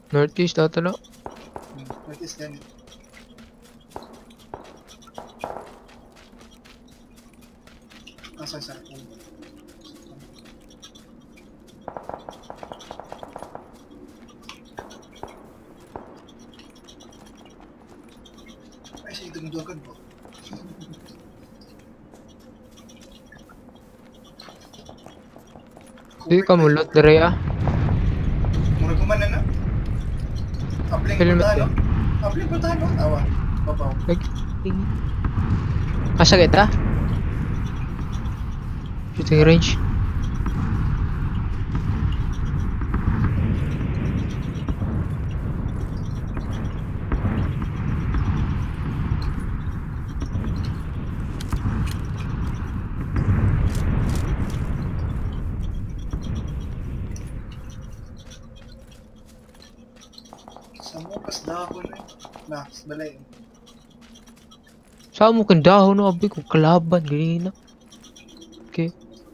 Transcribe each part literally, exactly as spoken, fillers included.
Northeast ata na. Hmm, what is that? Nasa sa akin. Ay, siya itong mo. Di ka mulot dire ah. Murag kuman na na. Apling Helmet puntahan, no? eh. Apling puntahan, no? Awa. Babaw. Asa kita? Shooting range. Sa mukas dahon eh. Max, balay. Saan mo kang dahon no? Abi ko kalaban ganina. Okay.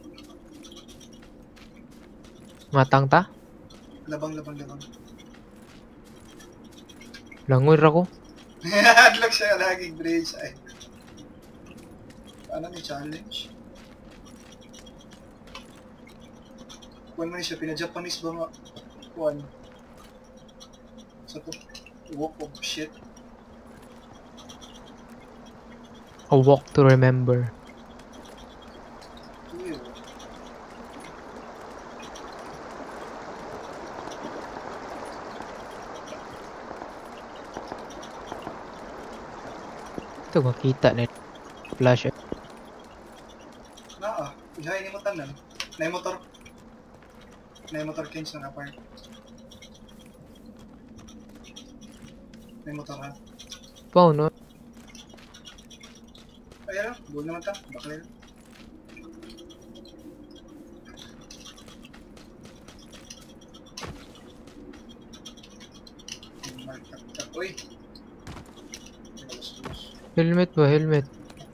Matang ta? Labang, labang, labang. Langoy ra ko. Hadlok siya laging bridge. Ay. Paano may challenge? Kuwan man siya, pina-Japanese ba nga? Kuwan. Sa to, walk of shit. A walk to remember. Ew. Ito makita na flash eh. Naa, ilahay ni mo tanan. Nay motor. Nay motor Kings na apart. Nay motor ha. Pao no? Ayan, buwan naman ta. Bakla yun. Uy! Helmet ba? Helmet.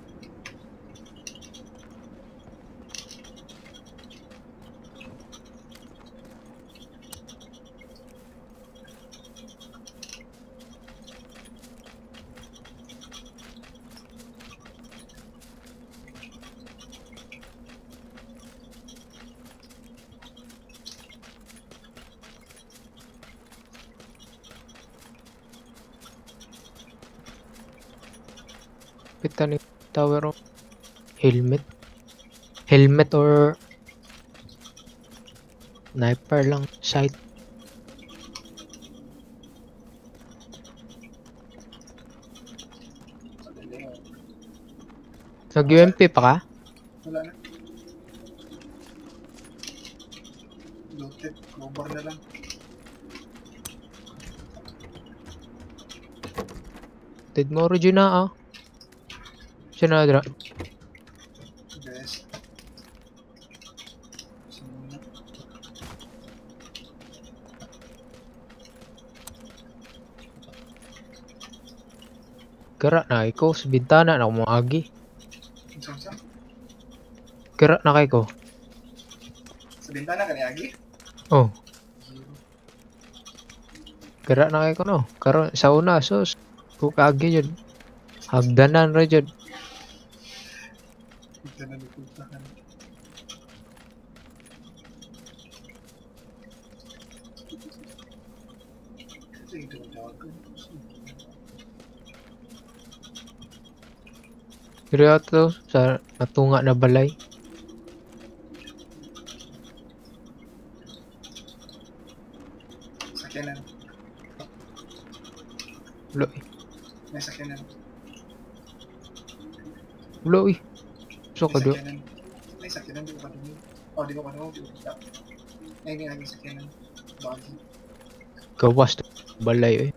Kita ni tower of helmet. Helmet or sniper lang sight. Nag-U M P pa ka? Wala na. Looted, cover na lang. Tid mo origin na ah. Siya na dra. Best. Sino? Gara na ikaw sa bintana na ako agi. Saan? Gara na kay ko. Sa bintana ka ni Agi? Oh. Gara na kay ko no. Karon sa una sus. Kukagi yun. Hagdanan ra jud. Ito na nagpuntahan. Ito yung tinatawag ko. Pero to sa natunga na balay. Sakyanan. Ulo eh. May sakyanan. Ulo eh. So May ka do. sakyanan. May sakyanan, di ko pa dumi. Oh, di ko pa dumi, di ko pa dumi. Ay, hindi naging sakyanan. Bagi. Gawas to balay eh.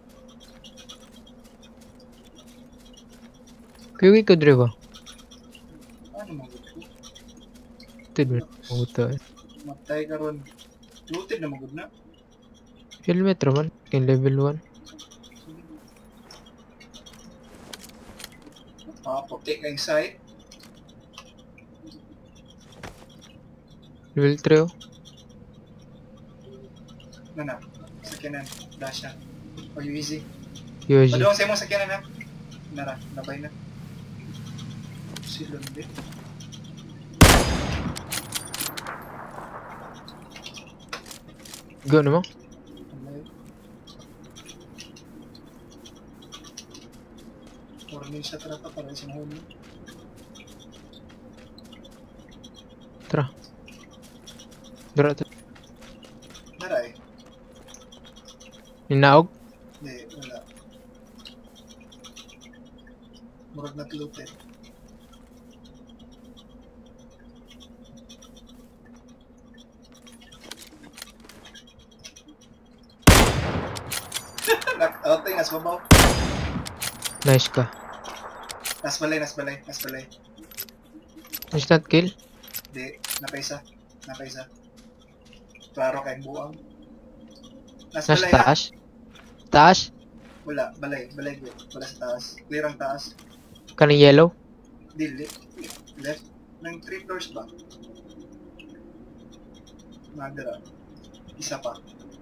Kiwi ka dre ba? Ano mga gusto? Tid mo. Uto eh. Matay ka ron. Looted na magod na. Helmet raman. Kin level one. Ah, puti ka yung site. Level three oh. Ano na? Sakyanan. Dasha. O you easy. Yoji. Padung sa imong sakyanan ha. Nara, nabay na. Silon din. Go naman. Warning siya trapa para sa huli. Tara. Dara to. Nara eh. Ninaog. Hindi, wala. Murag na tulog eh. Knock-out eh, nas babaw. Nice ka. Nas balay, nas balay, nas balay. Instant kill. Hindi, napaisa. Napaisa. Klaro kay buang. Nas Nasa balay ha? taas. Taas. Wala, balay, balay good. Wala sa taas. Clear ang taas. Kaning yellow. Dili. Left. Nang three floors ba? Madara. Isa pa.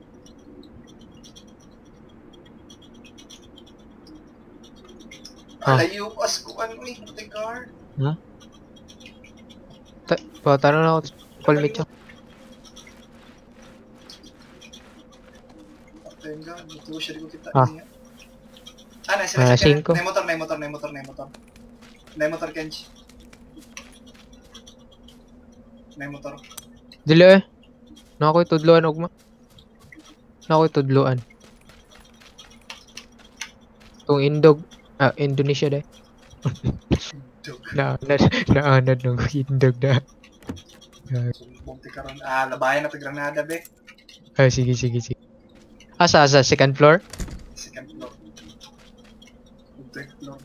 Ah. Alayo as ko ano eh, the car. Ha? Ta pa tanong na ako. Call me chong. Tenga, dito siya dito kita. Ah. Ah, nasa Ah, nasa cinco. na motor, na motor, na motor, na motor. Na motor Kenji. Na motor. Dili eh. Na ako'y tudloan ugma. Na ako'y tudloan. Kung Indog. Ah, Indonesia deh. Dog. Na na naanad ng Indog na. Sumbong ti karon. Ah, labayan na ti Granada be. Ah, sige, sige, sige. Asa, asa, second floor? Second floor. Third floor.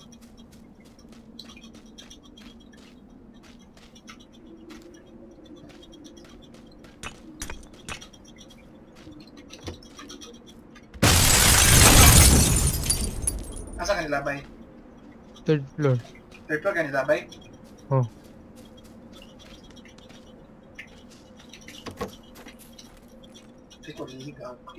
Asa ka nilabay? Third floor. Third floor ka nilabay? Oh. Hindi ko lihiga ako.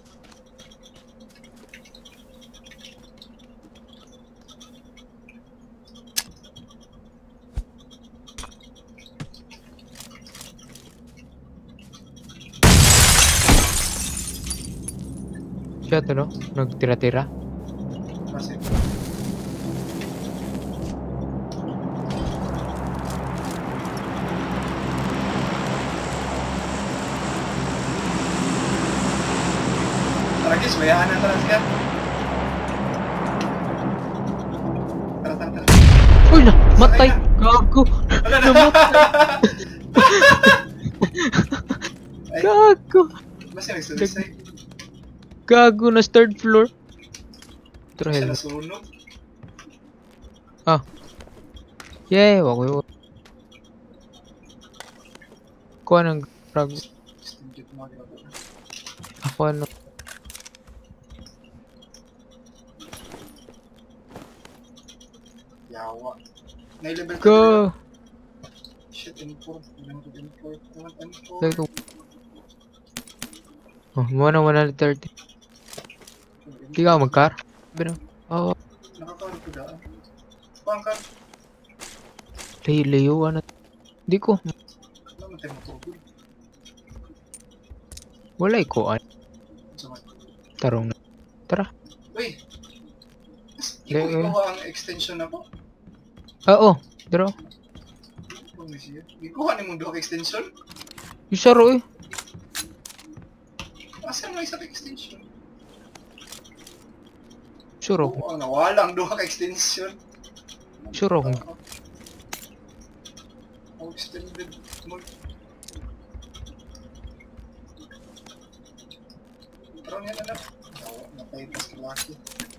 Siya to, no? Nagtira-tira. Kasi Taragis, bayaan na taras ka. Tara, tara, tara. Uy na! Matay! Gago! Wala na! Ay, Gago! mas yung nagsulisay. Gago na third floor. Tara, Siya helmet. nasunog. Ah. Yay! Wako yun. Kuha ng frag. Stinjit mo, di ba? Ako ano. Yawa. Nai-level ko. Go! Shit, M four. Ilan ko M four? Ilan M four? Like, oh, mo na one thirty. Di ka mag-car? Pero, oh, Nakakawal ko daan. Pangkat. layo ano. Di ko. Wala man tayo matugod. Wala ko. Ano. Sama. Tarong na. Tara. Uy! Mas Le- ikaw ikuha ang extension na po. Oo. Daro. Ano siya? Ikuha ni mong duha ka extension? Isaro eh. Asan mo isa ka extension? Sure ako. Oo, nawala ang duha ka extension. Sure ako. Oh, extended mode. Pero niya na na. Nawa, napaipas ka laki.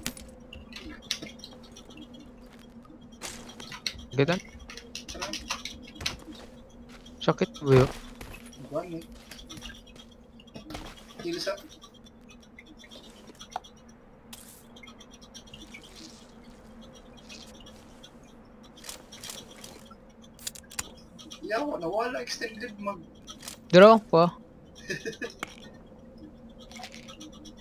Gatan? Sarang, Sakit ba yun? buwan eh. Kilo sa... Yawa, nawala extended mag... Daro pa.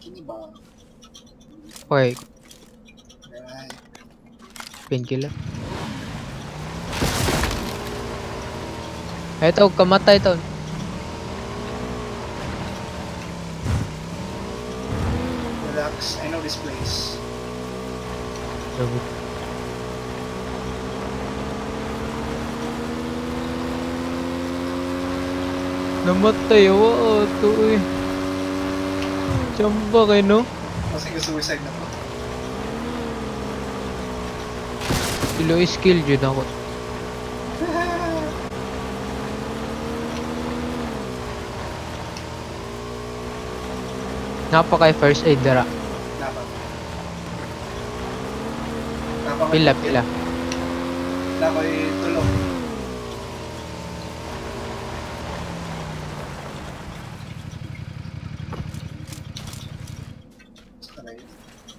Kini ba? Okay, Ay, painkiller. Eto, kamatay to. relax. I know this place. Namatay, oo, ito eh. Chamba kayo, no? Kasi suicide na to. Ilo skill yun ako. Napakay first aid dara. Dapat. Dapat Pila, pila. Dapat tulog. Aray.